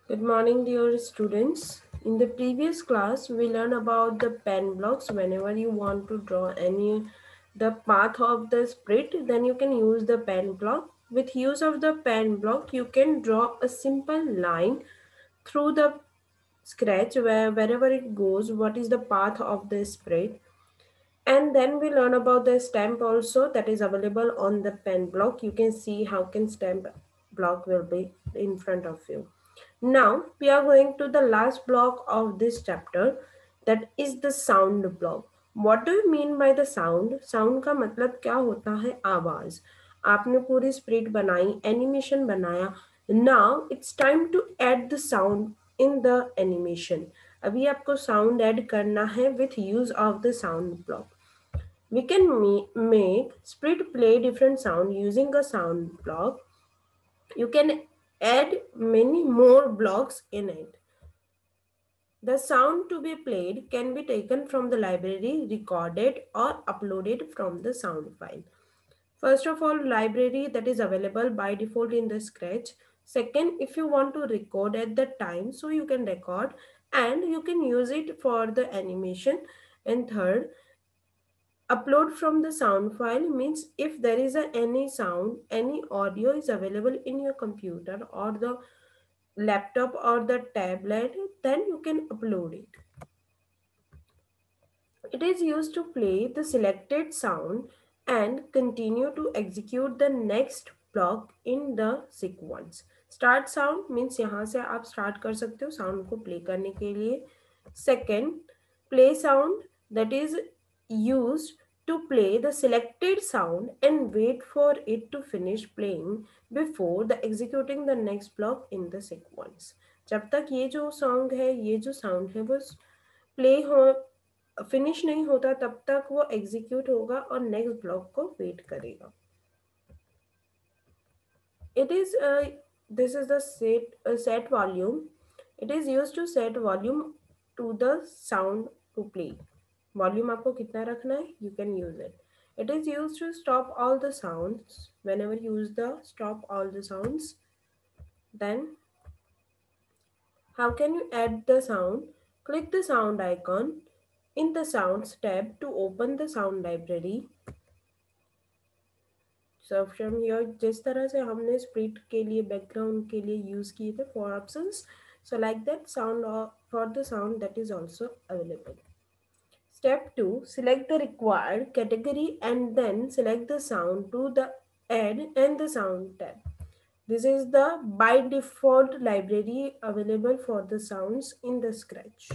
Good morning, dear students. In the previous class, we learned about the pen blocks. Whenever you want to draw the path of the sprite, then you can use the pen block. With use of the pen block, you can draw a simple line through the scratch wherever it goes. What is the path of the sprite? And then we learn about the stamp also that is available on the pen block. You can see how can stamp block will be in front of you. Now we are going to the last block of this chapter, that is the sound block. What do you mean by the sound? Sound का मतलब क्या होता है? आवाज. आपने पूरी spirit बनाई, animation बनाया. Now it's time to add the sound in the animation. अभी आपको sound add करना है with use of the sound block. We can make split play different sound using a sound block. You can add many more blocks in it. The sound to be played can be taken from the library, recorded or uploaded from the sound file. First of all, library that is available by default in the Scratch. Second, if you want to record at the time, so you can record and you can use it for the animation. And third, upload from the sound file means if there is any sound, any audio is available in your computer or the laptop or the tablet, then you can upload it. It is used to play the selected sound and continue to execute the next block in the sequence. Start sound means यहाँ से आप start कर सकते हो sound को play करने के लिए. Second, play sound that is used to play the selected sound and wait for it to finish playing before the executing the next block in the sequence. जब तक ये जो song है, ये जो sound है वो प्ले हो फिनिश नहीं होता तब तक वो एग्जीक्यूट होगा और नेक्स्ट ब्लॉक को वेट करेगा. It is this is the set volume. It is used to set volume to the sound to play. Volume आपको कितना रखना है, you can use it. It is used to stop all the sounds. Whenever you use the stop all the sounds, then how can you add the sound? Click the sound icon in the sounds tab to open the sound library. So from here, जिस तरह से हमने split के लिए background के लिए use किए थे four options, so like that sound or for the sound that is also available. Step 2, select the required category and then select the sound to the add and the sound tab. This is the by default library available for the sounds in the Scratch.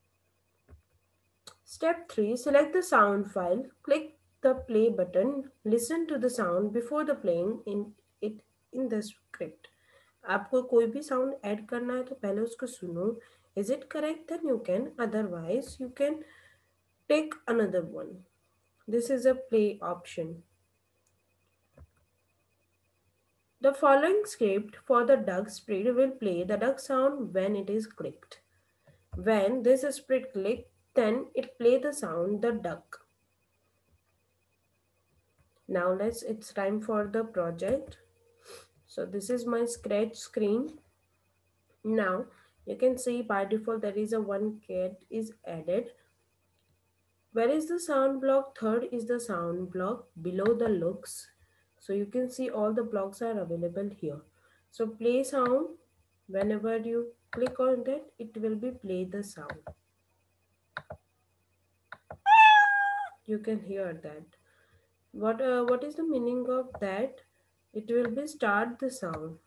Step 3, select the sound file, click the play button, listen to the sound before the playing it in the script. आपको कोई भी sound add करना है तो पहले उसको सुनो. Is it correct? Then you can. Otherwise, you can take another one. This is a play option. The following script for the duck spread will play the duck sound when it is clicked. When this spread click, then it play the sound the duck. Now it's time for the project. So this is my Scratch screen. Now you can see by default there is a one cat is added. Where is the sound block? Third is the sound block below the looks. So you can see all the blocks are available here. So play sound, whenever you click on that, it will be play the sound. You can hear that. What is the meaning of that? It will be start the sound.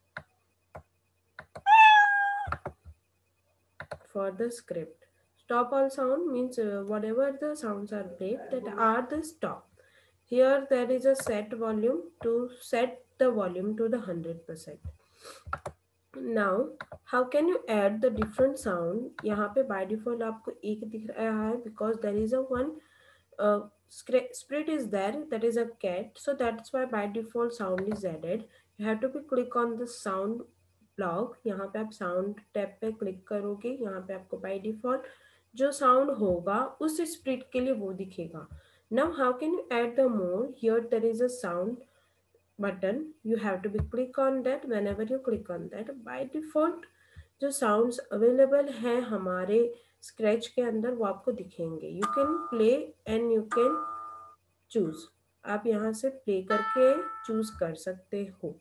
For the script, stop all sound means whatever the sounds are played that are the stop. Here there is a set volume to set the volume to the 100%. Now how can you add the different sound? यहाँ पे by default आपको एक दिख रहा है because there is a one spirit is there, that is a cat, so that's why by default sound is added. You have to be click on the sound block. यहाँ पे आप sound tab पे click करोगे, यहाँ पे आपको by default जो sound होगा उस स्प्लिट के लिए वो दिखेगा. Now how can you add the more? Here there is a sound button. You have to be click on that. Whenever you click on that, by default जो sounds available हैं हमारे Scratch के अंदर वो आपको दिखेंगे. You can play and you can choose. आप यहाँ से प्ले करके चूज कर सकते हो.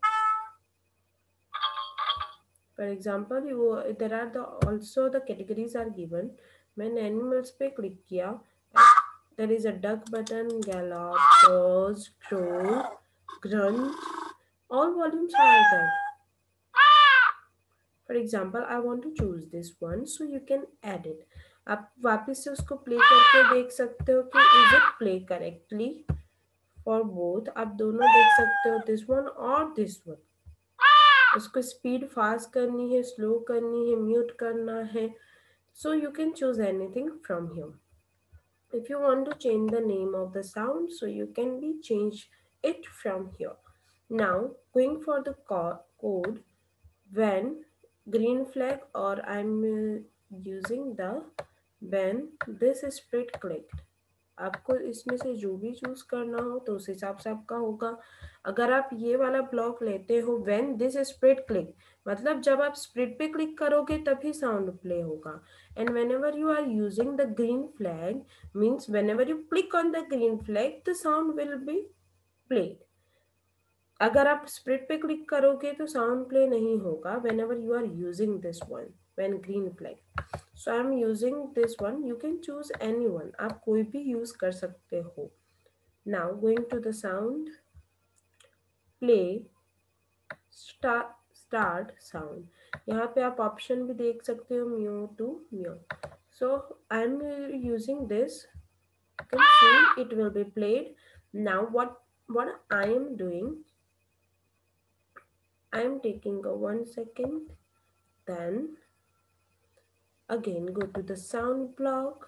For example there are the also the categories are given. मैंने एनिमल्स पे क्लिक किया. There is a duck button, gallop, pause, crow, grunt. All volumes are there. For example, I want to choose this one, so you can add it. आप वापस से उसको play करके देख सकते हो कि is it play correctly for both. आप दोनों देख सकते हो, दिस वन और दिस वन. उसको स्पीड फास्ट करनी है, स्लो करनी है, म्यूट करना है. So you can choose anything from here. If you want to change the name of the sound, so you can be change it from here. Now going for the code, when green flag, or I'm using the when this sprite clicked. आपको इसमें से जो भी choose करना हो तो उस हिसाब से आपका होगा. अगर आप ये वाला ब्लॉक लेते हो व्हेन दिस स्प्लिट क्लिक, मतलब जब आप स्प्लिट पे क्लिक करोगे तभी साउंड प्ले होगा. And whenever you are using the green flag means whenever you click on the green flag the sound will be played. अगर आप स्प्लिट पे क्लिक करोगे तो साउंड प्ले नहीं होगा whenever you are using this one when green flag. So I am using this one. You can choose any one. आप कोई भी यूज कर सकते हो. Now going to the sound, play, start sound. यहाँ पे आप ऑप्शन भी देख सकते हो, mute to mute. So I am using this. You can see it will be played. Now what I am doing, I am taking a 1 second, then again go to the sound block,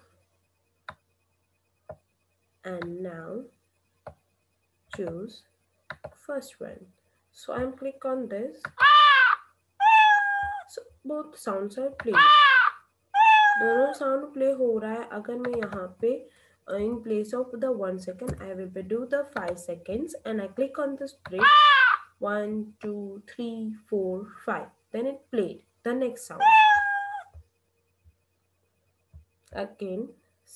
and now choose first one. So I am click on this. So both sounds are played. दोनों sound play हो रहा है. अगर मैं यहाँ पे in place of the 1 second, I will be do the 5 seconds and I click on the split. 1, 2, 3, 4, 5. Then it played the next sound. Again.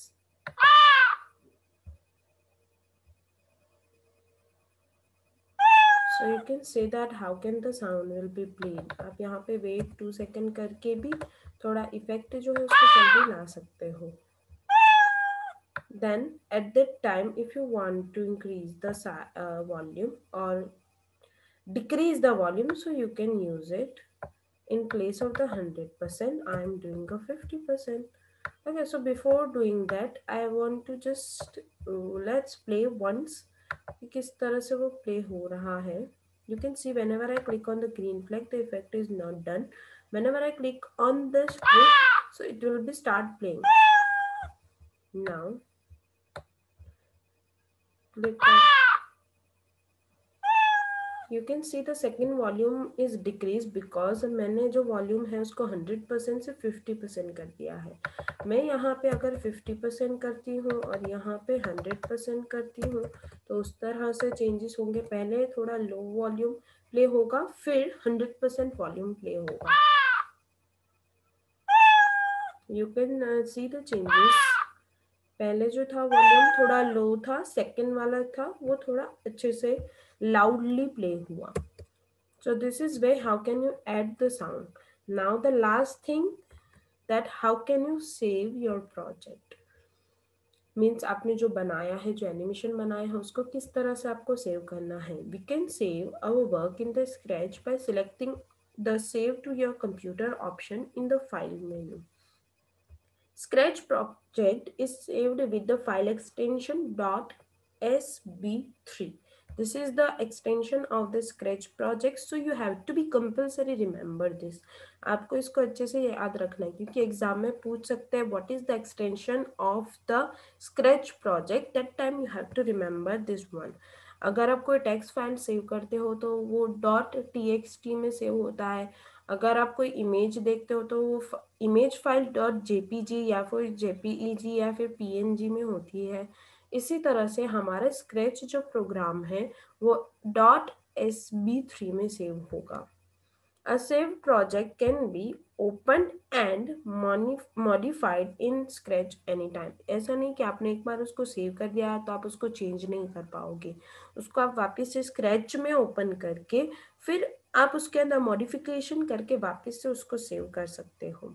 So you can say that how can the sound will be played. आप यहाँ पे wait 2 second करके भी थोड़ा effect जो है उसको जल्दी ला सकते हो. Then at that time if you want to increase the volume or decrease the volume, so you can use it. In place of the 100%, I am doing a 50%. Okay, so before doing that, I want to just let's play once. किस तरह से वो play हो रहा है. You can see whenever I click on the green flag, the effect is not done. Whenever I click on the split, so it will be start playing. Now, click on. You can see the second volume is decreased because मैंने जो volume है उसको 100% से 50% कर दिया है. मैं यहाँ पे अगर 50% करती हूँ और यहाँ पे 100% करती हूँ तो उस तरह से चेंजेस होंगे. पहले थोड़ा लो वॉल्यूम प्ले होगा, फिर 100% वॉल्यूम प्ले होगा. You can see the changes. पहले जो था वॉल्यूम थोड़ा लो था, सेकंड वाला था वो थोड़ा अच्छे से लाउडली प्ले हुआ. So this is way how can you add the sound. Now the last thing, that how can you save your project. Means आपने जो बनाया है, जो एनिमेशन बनाया है उसको किस तरह से आपको सेव करना है. We can save our work in the Scratch by selecting the save to your computer option in the file menu. Scratch project is saved with the file extension .sb3. This is the extension of the Scratch project, so you have to be compulsory remember this. आपको इसको अच्छे से याद रखना है क्योंकि exam में पूछ सकते हैं what is the extension of the Scratch project. That time you have to remember this one. अगर आप कोई टेक्स्ट फाइल सेव करते हो तो वो .txt में सेव होता है. अगर आप कोई इमेज देखते हो तो वो इमेज फाइल .jpg या फिर jpeg या फिर png में होती है. इसी तरह से हमारा स्क्रैच जो प्रोग्राम है वो .sb3 में सेव होगा. A saved project can be opened and modified in Scratch anytime. ऐसा नहीं कि आपने एक बार उसको सेव कर दिया तो आप उसको चेंज नहीं कर पाओगे. उसको आप वापस से स्क्रैच में ओपन करके फिर आप उसके अंदर मॉडिफिकेशन करके वापस से उसको सेव कर सकते हो.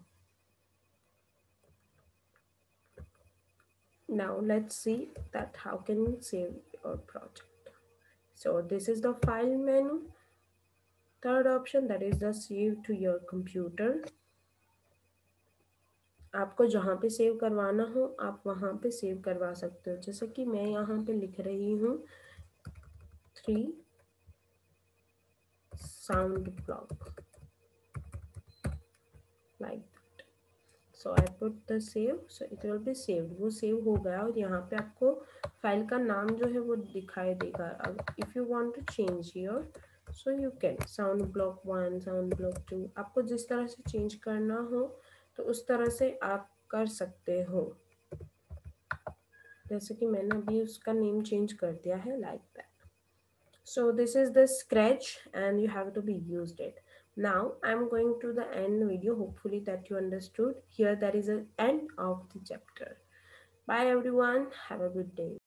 Now let's see that how can you save your project. So this is the file menu. Third option, that is the save to your computer. आपको जहाँ पे सेव करवाना हो आप वहाँ पे सेव करवा सकते हो. जैसे कि मैं यहाँ पे लिख रही हूँ 3 sound block like that. So I put the save, so it will be saved. वो सेव हो गया और यहाँ पे आपको फाइल का नाम जो है वो दिखाई देगा. अब if you want to change here, so you can sound block 1, sound block 2, आपको जिस तरह से चेंज करना हो तो उस तरह से आप कर सकते हो. जैसे कि मैंने अभी उसका नेम चेंज कर दिया है like that. So this is the Scratch and you have to be used it. Now I'm going to the end video. Hopefully that you understood. Here that is the end of the chapter. Bye everyone. Have a good day.